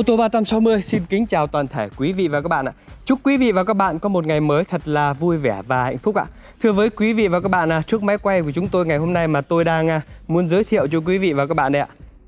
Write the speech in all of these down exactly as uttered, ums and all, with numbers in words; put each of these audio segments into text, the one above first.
Ô tô ba trăm sáu mươi xin kính chào toàn thể quý vị và các bạn ạ. Chúc quý vị và các bạn có một ngày mới thật là vui vẻ và hạnh phúc ạ. Thưa với quý vị và các bạn, trước máy quay của chúng tôi ngày hôm nay mà tôi đang muốn giới thiệu cho quý vị và các bạn đây ạ.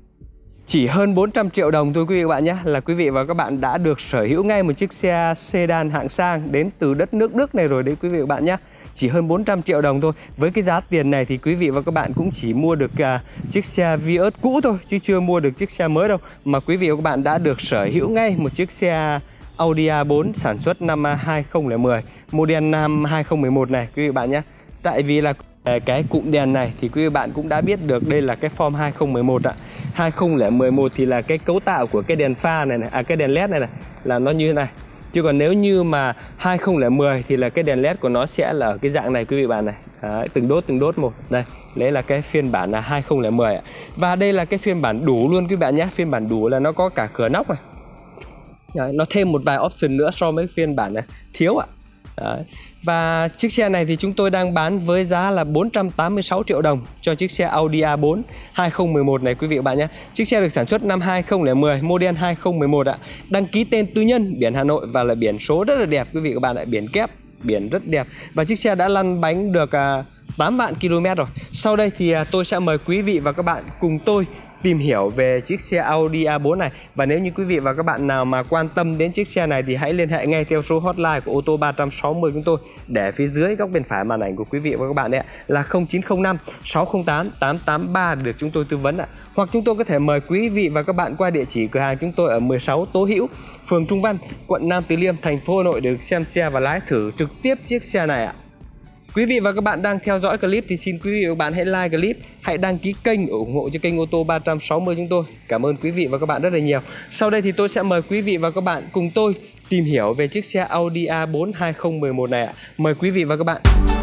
Chỉ hơn bốn trăm triệu đồng thôi quý vị và các bạn nhé, là quý vị và các bạn đã được sở hữu ngay một chiếc xe sedan hạng sang đến từ đất nước Đức này rồi đấy quý vị và các bạn nhé. Chỉ hơn bốn trăm triệu đồng thôi. Với cái giá tiền này thì quý vị và các bạn cũng chỉ mua được uh, chiếc xe Vios cũ thôi, chứ chưa mua được chiếc xe mới đâu. Mà quý vị và các bạn đã được sở hữu ngay một chiếc xe Audi a bốn sản xuất năm hai không không không, model năm hai không một một này quý vị và các bạn nhé. Tại vì là cái cụm đèn này thì quý vị bạn cũng đã biết được đây là cái form hai không một một ạ. hai không không một thì là cái cấu tạo của cái đèn pha này này, à cái đèn led này này là nó như thế này. Chứ còn nếu như mà hai không không không thì là cái đèn led của nó sẽ là ở cái dạng này quý vị bạn này. Đấy, từng đốt từng đốt một. Đây, đấy là cái phiên bản là hai không không không ạ. Và đây là cái phiên bản đủ luôn quý vị bạn nhé. Phiên bản đủ là nó có cả cửa nóc này. Đấy, nó thêm một vài option nữa so với phiên bản này thiếu ạ. Đấy. Và chiếc xe này thì chúng tôi đang bán với giá là bốn trăm tám mươi sáu triệu đồng cho chiếc xe Audi a bốn hai không một một này quý vị và các bạn nhé. Chiếc xe được sản xuất năm hai không không không, model hai không một một ạ. Đăng ký tên tư nhân, biển Hà Nội và là biển số rất là đẹp quý vị và các bạn ạ, biển kép, biển rất đẹp. Và chiếc xe đã lăn bánh được uh, tám vạn ki lô mét rồi. Sau đây thì uh, tôi sẽ mời quý vị và các bạn cùng tôi tìm hiểu về chiếc xe Audi a bốn này. Và nếu như quý vị và các bạn nào mà quan tâm đến chiếc xe này thì hãy liên hệ ngay theo số hotline của ô tô ba trăm sáu mươi chúng tôi, để phía dưới góc bên phải màn ảnh của quý vị và các bạn đấy ạ, là không chín không năm sáu không tám tám tám ba được chúng tôi tư vấn ạ. Hoặc chúng tôi có thể mời quý vị và các bạn qua địa chỉ cửa hàng chúng tôi ở mười sáu Tố Hữu, phường Trung Văn, quận Nam Từ Liêm, thành phố Hà Nội để được xem xe và lái thử trực tiếp chiếc xe này ạ. Quý vị và các bạn đang theo dõi clip thì xin quý vị và các bạn hãy like clip, hãy đăng ký kênh ủng hộ cho kênh ô tô ba trăm sáu mươi chúng tôi. Cảm ơn quý vị và các bạn rất là nhiều. Sau đây thì tôi sẽ mời quý vị và các bạn cùng tôi tìm hiểu về chiếc xe Audi a bốn hai không một một này ạ. Mời quý vị và các bạn.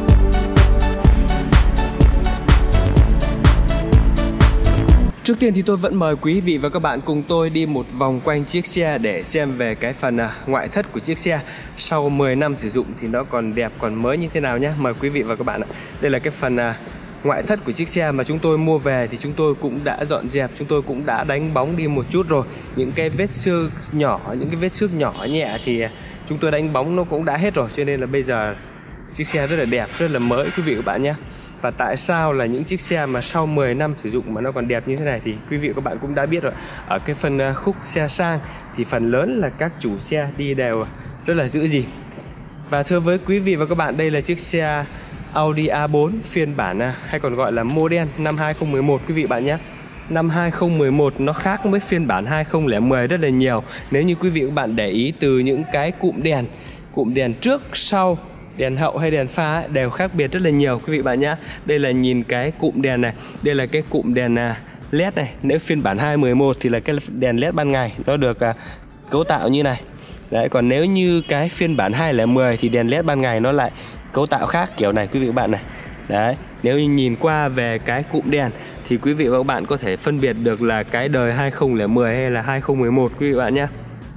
Trước tiên thì tôi vẫn mời quý vị và các bạn cùng tôi đi một vòng quanh chiếc xe để xem về cái phần ngoại thất của chiếc xe. Sau mười năm sử dụng thì nó còn đẹp, còn mới như thế nào nhé. Mời quý vị và các bạn ạ. Đây là cái phần ngoại thất của chiếc xe mà chúng tôi mua về thì chúng tôi cũng đã dọn dẹp, chúng tôi cũng đã đánh bóng đi một chút rồi. Những cái vết xước nhỏ, những cái vết xước nhỏ nhẹ thì chúng tôi đánh bóng nó cũng đã hết rồi. Cho nên là bây giờ chiếc xe rất là đẹp, rất là mới quý vị và các bạn nhé. Và tại sao là những chiếc xe mà sau mười năm sử dụng mà nó còn đẹp như thế này thì quý vị và các bạn cũng đã biết rồi. Ở cái phần khúc xe sang thì phần lớn là các chủ xe đi đều rất là giữ gìn. Và thưa với quý vị và các bạn, đây là chiếc xe Audi a bốn phiên bản hay còn gọi là model năm hai không một một quý vị bạn nhé. Năm hai không một một nó khác với phiên bản hai không không một rất là nhiều. Nếu như quý vị và các bạn để ý từ những cái cụm đèn, cụm đèn trước, sau, đèn hậu hay đèn pha ấy, đều khác biệt rất là nhiều quý vị bạn nhé. Đây là nhìn cái cụm đèn này, đây là cái cụm đèn led này. Nếu phiên bản hai một một thì là cái đèn led ban ngày nó được uh, cấu tạo như này. Đấy, còn nếu như cái phiên bản hai không một không thì đèn led ban ngày nó lại cấu tạo khác kiểu này quý vị và các bạn này. Đấy, nếu như nhìn qua về cái cụm đèn thì quý vị và các bạn có thể phân biệt được là cái đời hai không không một hay là hai không một một quý vị và bạn nhé.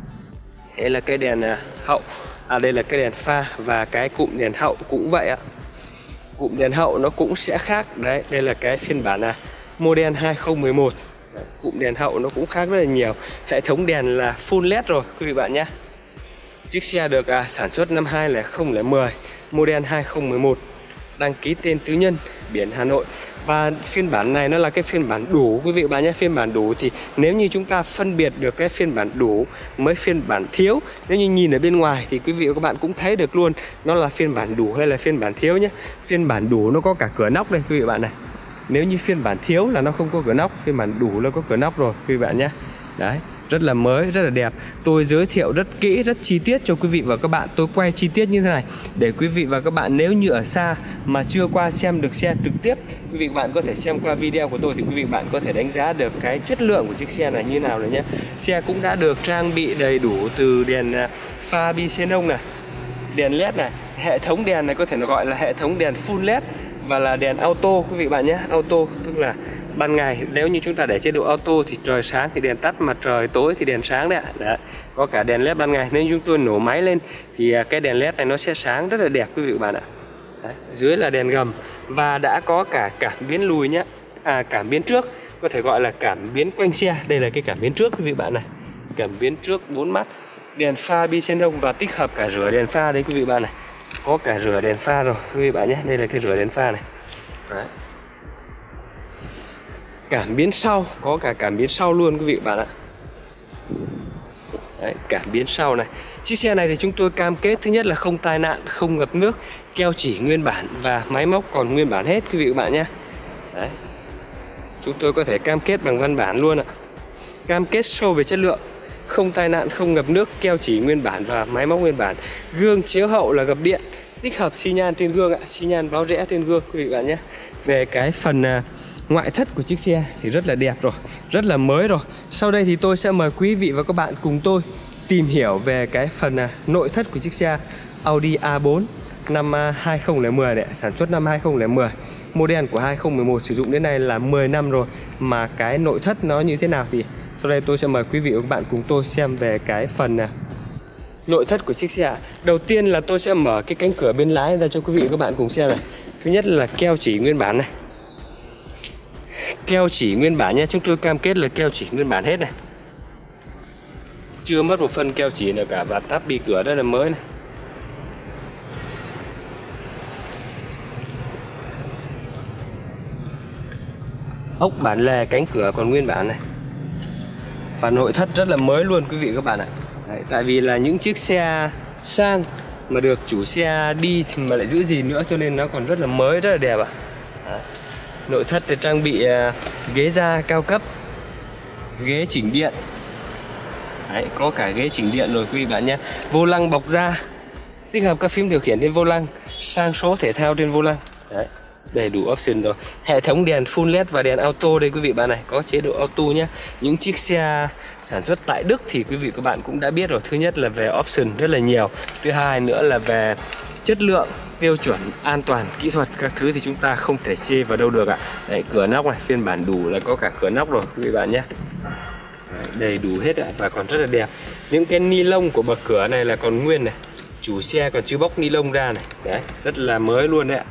Đây là cái đèn uh, hậu. À, đây là cái đèn pha và cái cụm đèn hậu cũng vậy ạ. Cụm đèn hậu nó cũng sẽ khác. Đấy, đây là cái phiên bản là model hai không một một. Đấy, cụm đèn hậu nó cũng khác rất là nhiều. Hệ thống đèn là full led rồi quý vị bạn nhé. Chiếc xe được à, sản xuất năm hai không không không, model hai không một một, đăng ký tên tư nhân, biển Hà Nội. Và phiên bản này nó là cái phiên bản đủ quý vị và bạn nhé. Phiên bản đủ thì nếu như chúng ta phân biệt được cái phiên bản đủ với phiên bản thiếu, nếu như nhìn ở bên ngoài thì quý vị và các bạn cũng thấy được luôn nó là phiên bản đủ hay là phiên bản thiếu nhé. Phiên bản đủ nó có cả cửa nóc đây quý vị và bạn này. Nếu như phiên bản thiếu là nó không có cửa nóc, phiên bản đủ nó có cửa nóc rồi quý vị và bạn nhé. Đấy, rất là mới, rất là đẹp. Tôi giới thiệu rất kỹ, rất chi tiết cho quý vị và các bạn. Tôi quay chi tiết như thế này để quý vị và các bạn nếu như ở xa mà chưa qua xem được xe trực tiếp, quý vị và bạn có thể xem qua video của tôi thì quý vị và bạn có thể đánh giá được cái chất lượng của chiếc xe này như nào rồi nhé. Xe cũng đã được trang bị đầy đủ từ đèn pha bi xenon này, đèn led này, hệ thống đèn này có thể nó gọi là hệ thống đèn full led và là đèn auto quý vị bạn nhé. Auto tức là ban ngày nếu như chúng ta để chế độ auto thì trời sáng thì đèn tắt, mà trời tối thì đèn sáng đấy ạ. Đấy, có cả đèn led ban ngày. Nếu chúng tôi nổ máy lên thì cái đèn led này nó sẽ sáng rất là đẹp quý vị và bạn ạ. Đấy, dưới là đèn gầm và đã có cả cảm biến lùi nhé. À, cảm biến trước có thể gọi là cảm biến quanh xe. Đây là cái cảm biến trước quý vị bạn này. cảm biến trước bốn mắt, đèn pha bi xenon và tích hợp cả rửa đèn pha đấy quý vị bạn này. Có cả rửa đèn pha rồi quý vị bạn nhé. Đây là cái rửa đèn pha này. Đấy. Cảm biến sau, có cả cảm biến sau luôn quý vị bạn ạ. Đấy, cảm biến sau này. Chiếc xe này thì chúng tôi cam kết thứ nhất là không tai nạn, không ngập nước, keo chỉ nguyên bản và máy móc còn nguyên bản hết quý vị các bạn nhé. Đấy. Chúng tôi có thể cam kết bằng văn bản luôn ạ. Cam kết sâu về chất lượng, không tai nạn, không ngập nước, keo chỉ nguyên bản và máy móc nguyên bản. Gương chiếu hậu là gập điện, tích hợp xi nhan trên gương ạ, xi nhan báo rẽ trên gương quý vị bạn nhé. Về cái phần uh, ngoại thất của chiếc xe thì rất là đẹp rồi, rất là mới rồi. Sau đây thì tôi sẽ mời quý vị và các bạn cùng tôi tìm hiểu về cái phần uh, nội thất của chiếc xe Audi A bốn năm uh, hai không không không này, sản xuất năm hai không không không. Model của hai không một một sử dụng đến nay là mười năm rồi, mà cái nội thất nó như thế nào thì sau đây tôi sẽ mời quý vị và các bạn cùng tôi xem về cái phần uh, nội thất của chiếc xe. Đầu tiên là tôi sẽ mở cái cánh cửa bên lái ra cho quý vị và các bạn cùng xem này. Thứ nhất là keo chỉ nguyên bản này. Keo chỉ nguyên bản nha, chúng tôi cam kết là keo chỉ nguyên bản hết này. Chưa mất một phân keo chỉ nào cả, và tắp bi cửa rất là mới này. Ốc bản lề cánh cửa còn nguyên bản này. Và nội thất rất là mới luôn quý vị và các bạn ạ. Đấy, tại vì là những chiếc xe sang mà được chủ xe đi thì mà lại giữ gìn nữa, cho nên nó còn rất là mới, rất là đẹp ạ. Đấy. Nội thất thì trang bị uh, ghế da cao cấp, ghế chỉnh điện. Đấy, có cả ghế chỉnh điện rồi quý vị bạn nhé. Vô lăng bọc da, tích hợp các phím điều khiển trên vô lăng, sang số thể thao trên vô lăng. Đấy, đầy đủ option rồi. Hệ thống đèn full led và đèn auto đây quý vị bạn này, có chế độ auto nhé. Những chiếc xe sản xuất tại Đức thì quý vị các bạn cũng đã biết rồi. Thứ nhất là về option rất là nhiều, thứ hai nữa là về chất lượng, tiêu chuẩn, an toàn, kỹ thuật các thứ thì chúng ta không thể chê vào đâu được ạ. Đấy, cửa nóc này, phiên bản đủ là có cả cửa nóc rồi quý vị bạn nhé. Đấy, đầy đủ hết ạ, và còn rất là đẹp. Những cái ni lông của bậc cửa này là còn nguyên này, chủ xe còn chưa bóc ni lông ra này. Đấy, rất là mới luôn đấy ạ.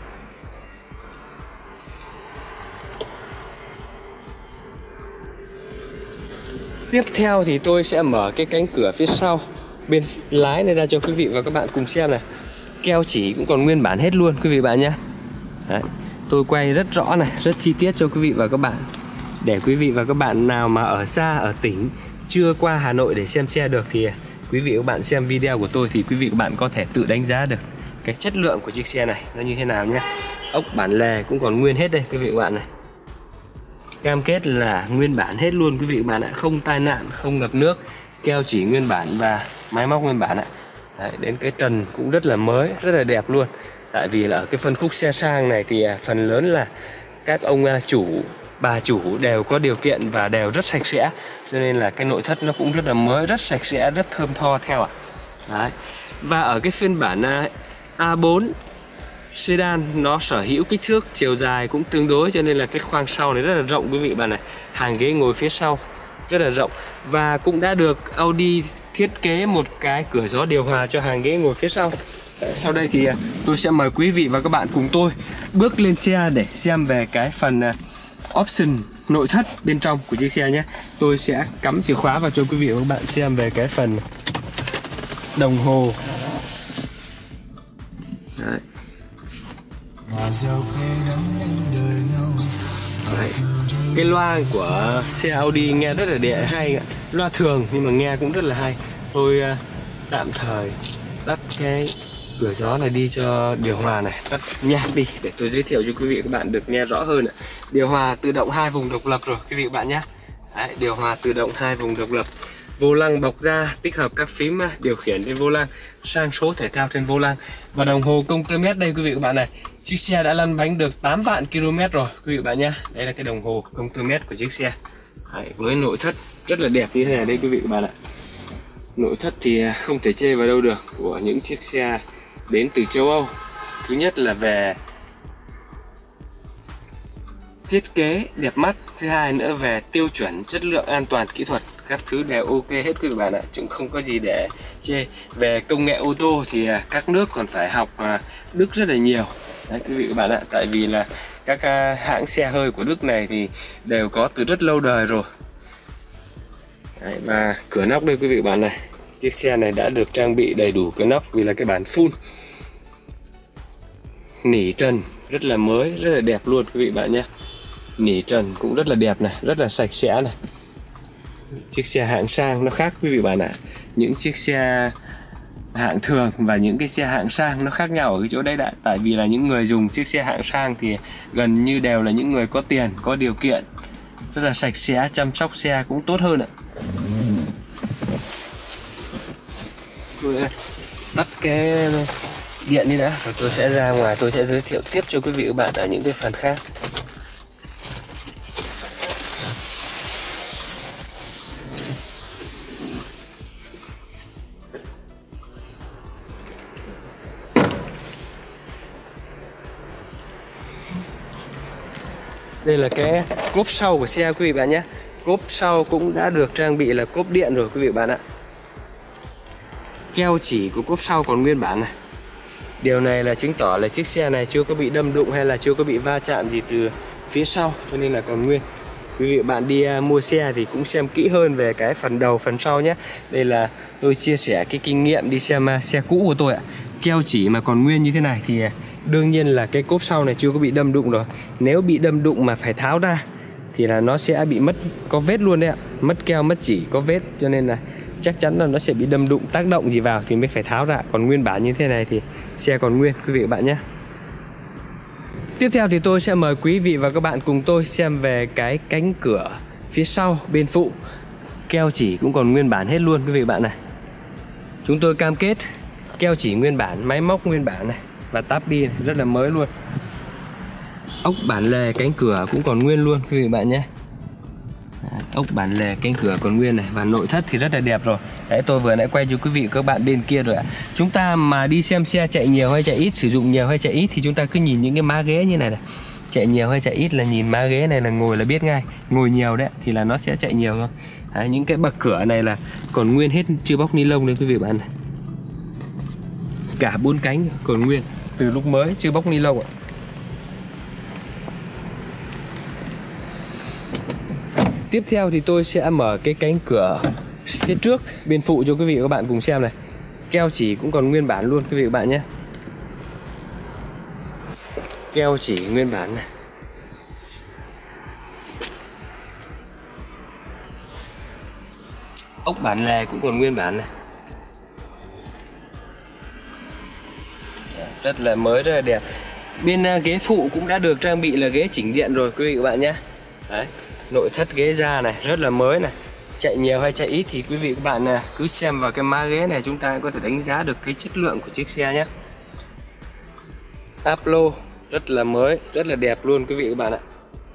Tiếp theo thì tôi sẽ mở cái cánh cửa phía sau bên lái này ra cho quý vị và các bạn cùng xem này. Keo chỉ cũng còn nguyên bản hết luôn quý vị bạn nhé. Đấy, tôi quay rất rõ này, rất chi tiết cho quý vị và các bạn, để quý vị và các bạn nào mà ở xa, ở tỉnh chưa qua Hà Nội để xem xe được thì quý vị và các bạn xem video của tôi thì quý vị và các bạn có thể tự đánh giá được cái chất lượng của chiếc xe này nó như thế nào nhé. Ốc bản lề cũng còn nguyên hết đây quý vị và các bạn này. Cam kết là nguyên bản hết luôn quý vị và các bạn ạ, không tai nạn, không ngập nước, keo chỉ nguyên bản và máy móc nguyên bản ạ. Đấy, đến cái trần cũng rất là mới, rất là đẹp luôn. Tại vì là ở cái phân khúc xe sang này thì phần lớn là các ông chủ, bà chủ đều có điều kiện và đều rất sạch sẽ, cho nên là cái nội thất nó cũng rất là mới, rất sạch sẽ, rất thơm tho theo ạ. Đấy. Và ở cái phiên bản A bốn sedan nó sở hữu kích thước chiều dài cũng tương đối, cho nên là cái khoang sau này rất là rộng quý vị bạn này. Hàng ghế ngồi phía sau rất là rộng, và cũng đã được Audi thiết kế một cái cửa gió điều hòa cho hàng ghế ngồi phía sau. Sau đây thì tôi sẽ mời quý vị và các bạn cùng tôi bước lên xe để xem về cái phần option nội thất bên trong của chiếc xe nhé. Tôi sẽ cắm chìa khóa vào cho quý vị và các bạn xem về cái phần đồng hồ. Đấy. Đấy. Cái loa của xe Audi nghe rất là đẹp, hay. Loa thường nhưng mà nghe cũng rất là hay. Tôi uh, tạm thời tắt cái cửa gió này đi cho điều hòa này, tắt nhạc đi để tôi giới thiệu cho quý vị và các bạn được nghe rõ hơn. Điều hòa tự động hai vùng độc lập rồi quý vị và các bạn nhé. Đấy, điều hòa tự động hai vùng độc lập. Vô lăng bọc da, tích hợp các phím điều khiển trên vô lăng, sang số thể thao trên vô lăng, và đồng hồ công tơ mét đây quý vị và các bạn này. Chiếc xe đã lăn bánh được tám vạn ki lô mét rồi quý vị và bạn nhé. Đây là cái đồng hồ công tơ mét của chiếc xe. Đấy, với nội thất rất là đẹp như thế này đây quý vị và các bạn ạ. Nội thất thì không thể chê vào đâu được của những chiếc xe đến từ châu Âu. Thứ nhất là về thiết kế đẹp mắt, thứ hai nữa về tiêu chuẩn, chất lượng, an toàn, kỹ thuật, các thứ đều ok hết quý vị bạn ạ, chúng không có gì để chê. Về công nghệ ô tô thì các nước còn phải học Đức rất là nhiều. Đấy quý vị các bạn ạ, tại vì là các hãng xe hơi của Đức này thì đều có từ rất lâu đời rồi. Đấy, và cửa nóc đây quý vị bạn này, chiếc xe này đã được trang bị đầy đủ cửa nóc vì là cái bản full. Nỉ trần rất là mới, rất là đẹp luôn quý vị bạn nhé. Nỉ trần cũng rất là đẹp này, rất là sạch sẽ này. Chiếc xe hạng sang nó khác quý vị bạn ạ. Những chiếc xe hạng thường và những cái xe hạng sang nó khác nhau ở cái chỗ đấy đã. Tại vì là những người dùng chiếc xe hạng sang thì gần như đều là những người có tiền, có điều kiện, rất là sạch sẽ, chăm sóc xe cũng tốt hơn ạ. Tôi tắt cái điện đi đã, rồi tôi sẽ ra ngoài, tôi sẽ giới thiệu tiếp cho quý vị và các bạn ở những cái phần khác. Đây là cái cốp sau của xe quý vị bạn nhé. Cốp sau cũng đã được trang bị là cốp điện rồi quý vị bạn ạ. Keo chỉ của cốp sau còn nguyên bản này. Điều này là chứng tỏ là chiếc xe này chưa có bị đâm đụng hay là chưa có bị va chạm gì từ phía sau, cho nên là còn nguyên. Quý vị bạn đi mua xe thì cũng xem kỹ hơn về cái phần đầu phần sau nhé. Đây là tôi chia sẻ cái kinh nghiệm đi xem xe cũ của tôi ạ. Keo chỉ mà còn nguyên như thế này thì đương nhiên là cái cốp sau này chưa có bị đâm đụng rồi. Nếu bị đâm đụng mà phải tháo ra thì là nó sẽ bị mất, có vết luôn đấy ạ. Mất keo, mất chỉ, có vết, cho nên là chắc chắn là nó sẽ bị đâm đụng, tác động gì vào thì mới phải tháo ra. Còn nguyên bản như thế này thì xe còn nguyên quý vị và các bạn nhé. Tiếp theo thì tôi sẽ mời quý vị và các bạn cùng tôi xem về cái cánh cửa phía sau bên phụ. Keo chỉ cũng còn nguyên bản hết luôn quý vị và các bạn này. Chúng tôi cam kết keo chỉ nguyên bản, máy móc nguyên bản này, và táp bi này, rất là mới luôn. Ốc bản lề cánh cửa cũng còn nguyên luôn quý vị và các bạn nhé. Ốc bản lề cánh cửa còn nguyên này, và nội thất thì rất là đẹp rồi. Đấy, tôi vừa nãy quay cho quý vị các bạn bên kia rồi ạ. Chúng ta mà đi xem xe chạy nhiều hay chạy ít, sử dụng nhiều hay chạy ít thì chúng ta cứ nhìn những cái má ghế như này này. Chạy nhiều hay chạy ít là nhìn má ghế này là ngồi là biết ngay. Ngồi nhiều đấy thì là nó sẽ chạy nhiều thôi. Đấy, những cái bậc cửa này là còn nguyên hết, chưa bóc ni lông đấy quý vị bạn này. Cả bốn cánh còn nguyên từ lúc mới, chưa bóc ni lông ạ. Tiếp theo thì tôi sẽ mở cái cánh cửa phía trước bên phụ cho quý vị và các bạn cùng xem này. Keo chỉ cũng còn nguyên bản luôn quý vị và các bạn nhé. Keo chỉ nguyên bản này. Ốc bản lề cũng còn nguyên bản này. Rất là mới, rất là đẹp. Bên ghế phụ cũng đã được trang bị là ghế chỉnh điện rồi quý vị và các bạn nhé. Đấy, nội thất ghế da này rất là mới này. Chạy nhiều hay chạy ít thì quý vị các bạn cứ xem vào cái má ghế này, chúng ta có thể đánh giá được cái chất lượng của chiếc xe nhé. Áp lô rất là mới, rất là đẹp luôn quý vị các bạn ạ.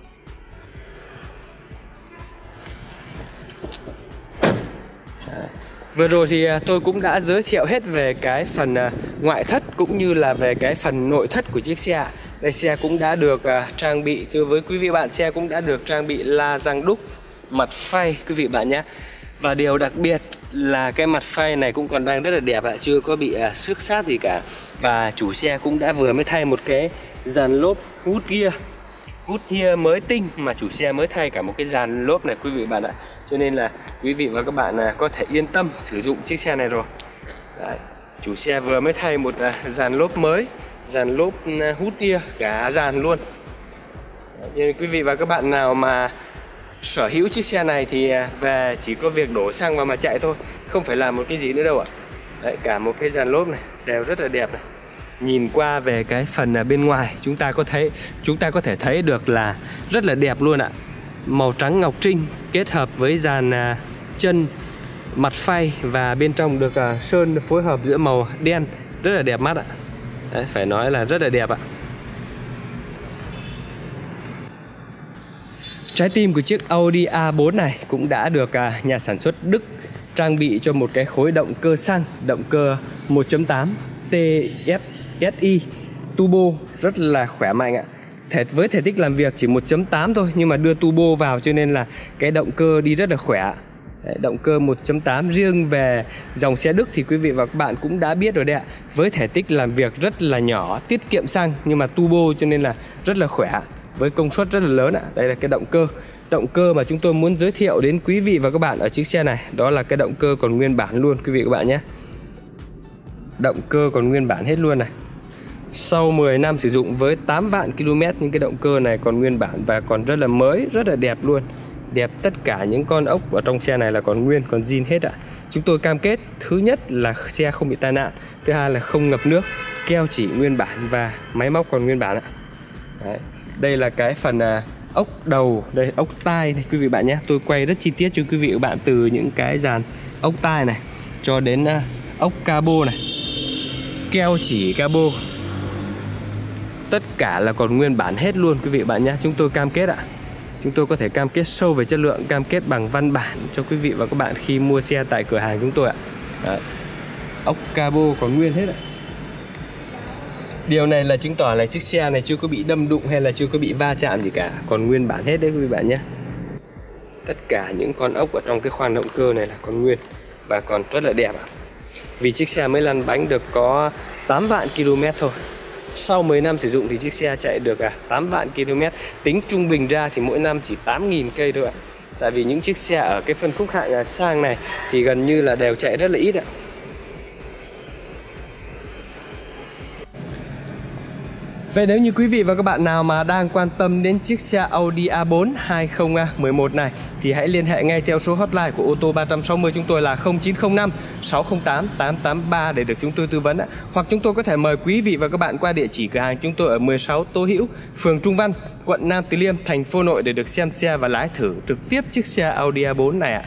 Vừa rồi thì tôi cũng đã giới thiệu hết về cái phần ngoại thất cũng như là về cái phần nội thất của chiếc xe. Đây, xe cũng đã được trang bị, thưa với quý vị bạn, xe cũng đã được trang bị la răng đúc, mặt phay quý vị bạn nhé. Và điều đặc biệt là cái mặt phay này cũng còn đang rất là đẹp ạ, chưa có bị xước sát gì cả. Và chủ xe cũng đã vừa mới thay một cái dàn lốp hút gear. Hút gear mới tinh mà chủ xe mới thay cả một cái dàn lốp này quý vị bạn ạ. Cho nên là quý vị và các bạn có thể yên tâm sử dụng chiếc xe này rồi. Đấy, chủ xe vừa mới thay một dàn lốp mới, dàn lốp hút gear cả dàn luôn. Nên quý vị và các bạn nào mà sở hữu chiếc xe này thì về chỉ có việc đổ xăng vào mà chạy thôi, không phải làm một cái gì nữa đâu ạ. Đấy, cả một cái dàn lốp này đều rất là đẹp này. Nhìn qua về cái phần bên ngoài chúng ta có thấy, chúng ta có thể thấy được là rất là đẹp luôn ạ. Màu trắng ngọc trinh kết hợp với dàn chân, mặt phay và bên trong được sơn phối hợp giữa màu đen, rất là đẹp mắt ạ. Đấy, phải nói là rất là đẹp ạ. Trái tim của chiếc Audi A bốn này cũng đã được nhà sản xuất Đức trang bị cho một cái khối động cơ xăng, động cơ một chấm tám T F S I turbo rất là khỏe mạnh ạ. Thể, với thể tích làm việc chỉ một chấm tám thôi nhưng mà đưa turbo vào cho nên là cái động cơ đi rất là khỏe. Đấy, động cơ một chấm tám riêng về dòng xe Đức thì quý vị và các bạn cũng đã biết rồi đấy ạ. Với thể tích làm việc rất là nhỏ, tiết kiệm xăng nhưng mà turbo cho nên là rất là khỏe, với công suất rất là lớn ạ. Đây là cái động cơ động cơ mà chúng tôi muốn giới thiệu đến quý vị và các bạn ở chiếc xe này, đó là cái động cơ còn nguyên bản luôn quý vị và các bạn nhé. Động cơ còn nguyên bản hết luôn này. Sau mười năm sử dụng với tám vạn ki lô mét, những cái động cơ này còn nguyên bản và còn rất là mới, rất là đẹp luôn. Đẹp, tất cả những con ốc ở trong xe này là còn nguyên, còn zin hết ạ. Chúng tôi cam kết thứ nhất là xe không bị tai nạn, thứ hai là không ngập nước, keo chỉ nguyên bản và máy móc còn nguyên bản ạ. Đấy. Đây là cái phần à, ốc đầu, đây ốc tai này quý vị bạn nhé. Tôi quay rất chi tiết cho quý vị và bạn, từ những cái dàn ốc tai này cho đến à, ốc cabo này, keo chỉ cabo, tất cả là còn nguyên bản hết luôn quý vị bạn nhé. Chúng tôi cam kết ạ. Chúng tôi có thể cam kết sâu về chất lượng, cam kết bằng văn bản cho quý vị và các bạn khi mua xe tại cửa hàng chúng tôi ạ. Đấy. Ốc cabo còn nguyên hết ạ. Điều này là chứng tỏ là chiếc xe này chưa có bị đâm đụng hay là chưa có bị va chạm gì cả, còn nguyên bản hết đấy quý vị bạn nhé. Tất cả những con ốc ở trong cái khoang động cơ này là còn nguyên và còn rất là đẹp ạ. Vì chiếc xe mới lăn bánh được có tám vạn ki lô mét thôi. Sau mười năm sử dụng thì chiếc xe chạy được à, tám vạn ki lô mét. Tính trung bình ra thì mỗi năm chỉ tám nghìn cây thôi ạ. Tại vì những chiếc xe ở cái phân khúc hạng sang này thì gần như là đều chạy rất là ít ạ. Vậy nếu như quý vị và các bạn nào mà đang quan tâm đến chiếc xe Audi a bốn hai không một một này thì hãy liên hệ ngay theo số hotline của ô tô ba sáu không chúng tôi là không chín không năm sáu không tám tám tám ba để được chúng tôi tư vấn. Hoặc chúng tôi có thể mời quý vị và các bạn qua địa chỉ cửa hàng chúng tôi ở mười sáu Tô Hữu, phường Trung Văn, quận Nam Từ Liêm, thành phố Hà Nội để được xem xe và lái thử trực tiếp chiếc xe Audi a bốn này ạ.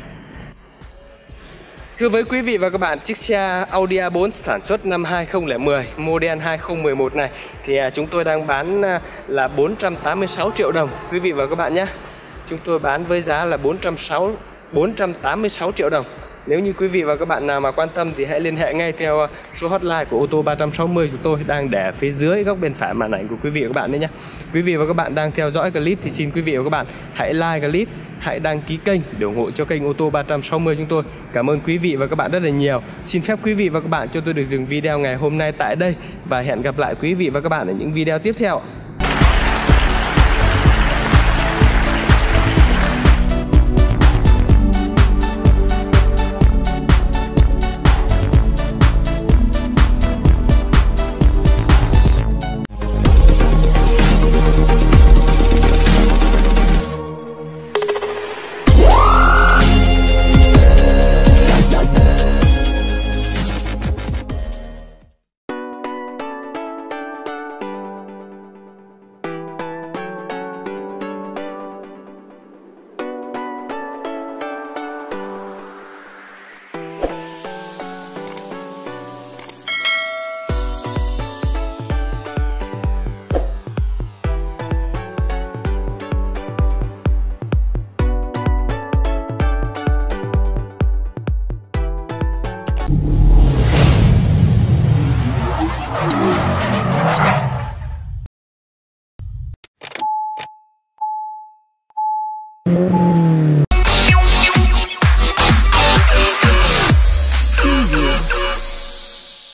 Thưa với quý vị và các bạn, chiếc xe Audi a bốn sản xuất năm hai không không không, model hai không một một này thì chúng tôi đang bán là bốn trăm tám mươi sáu triệu đồng quý vị và các bạn nhé. Chúng tôi bán với giá là bốn trăm tám mươi sáu triệu đồng. Nếu như quý vị và các bạn nào mà quan tâm thì hãy liên hệ ngay theo số hotline của ô tô ba sáu không chúng tôi đang để phía dưới góc bên phải màn ảnh của quý vị và các bạn đấy nhé. Quý vị và các bạn đang theo dõi clip thì xin quý vị và các bạn hãy like clip, hãy đăng ký kênh để ủng hộ cho kênh ô tô ba sáu không chúng tôi. Cảm ơn quý vị và các bạn rất là nhiều. Xin phép quý vị và các bạn cho tôi được dừng video ngày hôm nay tại đây và hẹn gặp lại quý vị và các bạn ở những video tiếp theo.